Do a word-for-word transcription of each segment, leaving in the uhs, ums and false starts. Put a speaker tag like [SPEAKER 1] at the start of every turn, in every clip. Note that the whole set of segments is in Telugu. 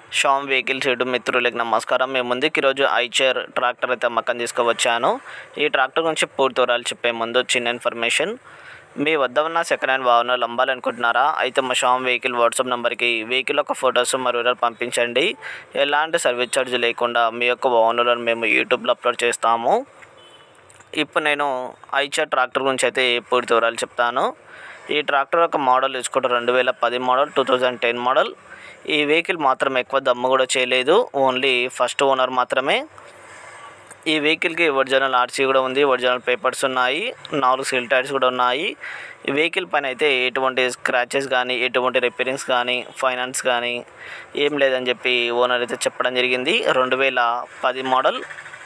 [SPEAKER 1] శ్యామ్ వెహికల్స్ యూట్యూబ్ మిత్రులకు నమస్కారం. మేము ముందుకు ఈరోజు ఐచర్ ట్రాక్టర్ అయితే అమ్మకం తీసుకువచ్చాను. ఈ ట్రాక్టర్ గురించి పూర్తి వివరాలు చెప్పే ముందు చిన్న ఇన్ఫర్మేషన్. మీ వద్ద ఉన్న సెకండ్ హ్యాండ్ వాహనాలు అమ్మాలనుకుంటున్నారా? అయితే మా శ్యామ్ వెహికల్ వాట్సాప్ నెంబర్కి వెహికల్ యొక్క ఫొటోస్ మరియు వివరాలు పంపించండి. ఎలాంటి సర్వీస్ ఛార్జ్ లేకుండా మీ యొక్క వాహనాలను మేము యూట్యూబ్లో అప్లోడ్ చేస్తాము. ఇప్పుడు నేను ఐచర్ ట్రాక్టర్ గురించి అయితే పూర్తి వివరాలు చెప్తాను. ఈ ట్రాక్టర్ యొక్క మోడల్ తీసుకుంటే రెండు వేల పది model two thousand ten model. ఈ వెహికల్ మాత్రం ఎక్కువ దమ్ము కూడా చేయలేదు, ఓన్లీ ఫస్ట్ ఓనర్ మాత్రమే. ఈ వెహికల్కి ఒరిజినల్ ఆర్సీ కూడా ఉంది, ఒరిజినల్ పేపర్స్ ఉన్నాయి, నాలుగు సీల్ టైర్స్ కూడా ఉన్నాయి. ఈ వెహికల్ పైన అయితే ఎటువంటి స్క్రాచెస్ కానీ ఎటువంటి రిపేరింగ్స్ కానీ ఫైనాన్స్ కానీ ఏం లేదని చెప్పి ఓనర్ అయితే చెప్పడం జరిగింది. రెండు వేల పది మోడల్.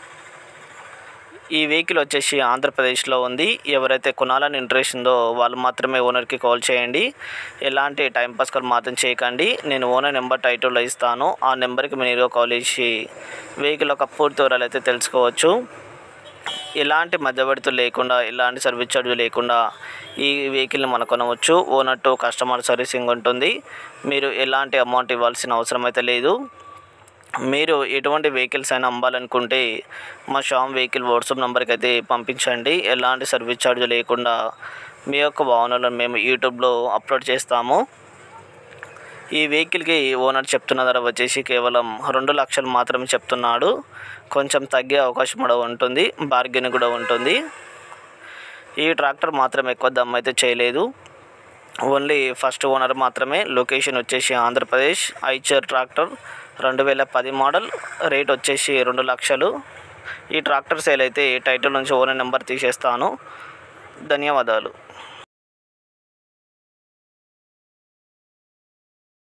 [SPEAKER 1] ఈ వెహికల్ వచ్చేసి ఆంధ్రప్రదేశ్లో ఉంది. ఎవరైతే కొనాలని ఇంట్రెస్ట్ ఉందో వాళ్ళు మాత్రమే ఓనర్కి కాల్ చేయండి. ఎలాంటి టైంపాస్ కాల్ మాత్రం చేయకండి. నేను ఓనర్ నెంబర్ టైటిల్లో ఇస్తాను, ఆ నెంబర్కి మీరు కాల్ చేసి వెహికల్ యొక్క పూర్తి వివరాలు అయితే తెలుసుకోవచ్చు. ఎలాంటి మధ్యవర్తులు లేకుండా ఎలాంటి సర్వీస్ ఛార్జ్ లేకుండా ఈ వెహికల్ని మనం కొనవచ్చు. ఓనర్ టు కస్టమర్ సర్వీసింగ్ ఉంటుంది. మీరు ఎలాంటి అమౌంట్ ఇవ్వాల్సిన అవసరం అయితే లేదు. మీరు ఎటువంటి వెహికల్స్ అయినా అమ్మాలనుకుంటే మా శ్యామ్ వెహికల్ వాట్సాప్ నెంబర్కి అయితే పంపించండి. ఎలాంటి సర్వీస్ ఛార్జ్ లేకుండా మీ యొక్క వాహనాలను మేము యూట్యూబ్లో అప్లోడ్ చేస్తాము. ఈ వెహికల్కి ఓనర్ చెప్తున్న ధర వచ్చేసి కేవలం రెండు లక్షలు మాత్రమే చెప్తున్నాడు. కొంచెం తగ్గే అవకాశం కూడా ఉంటుంది, బార్గెన్ కూడా ఉంటుంది. ఈ ట్రాక్టర్ మాత్రం ఎక్కువ దమ్ అయితే చేయలేదు, ఓన్లీ ఫస్ట్ ఓనర్ మాత్రమే. లొకేషన్ వచ్చేసి ఆంధ్రప్రదేశ్. ఐచర్ ట్రాక్టర్ రెండు వేల పది మోడల్. రేట్ వచ్చేసి రెండు లక్షలు. ఈ ట్రాక్టర్ సేల్ అయితే టైటిల్ నుంచి ఓనర్ నెంబర్ తీసేస్తాను. ధన్యవాదాలు.